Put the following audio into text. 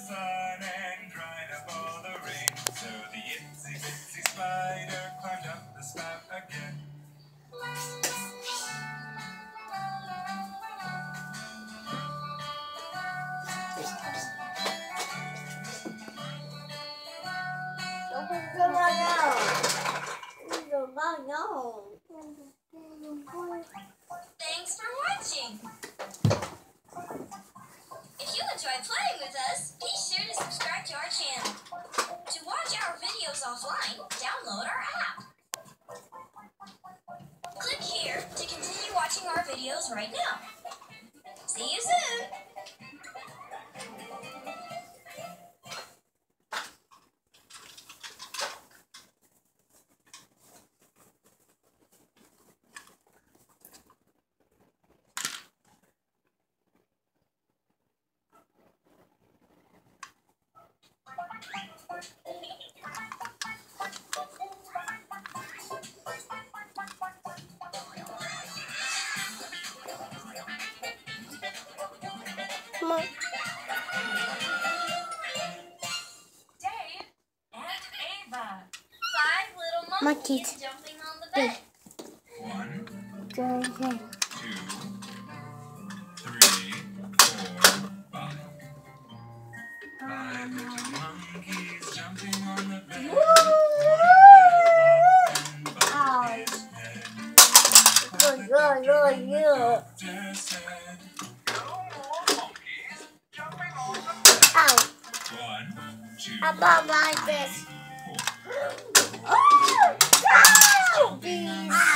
sun and dried up all the rain. So the itsy bitsy spider climbed up the spout again. Thanks for watching. If you enjoyed playing with us, be sure to subscribe to our channel. To watch our videos offline, download our app. Click here to continue watching our videos right now. See you soon! Come on. Dave and Ava. 5 little Monkeys. monkeys jumping on the bed. 1, Go 2, 3, 4, 5. 5 little monkeys jumping on the bed. One fell off and bumped his head. The doctor said, "No more monkeys jumping on the bed." Ow. 1, 2, How about like this? 4. Oh! Ow!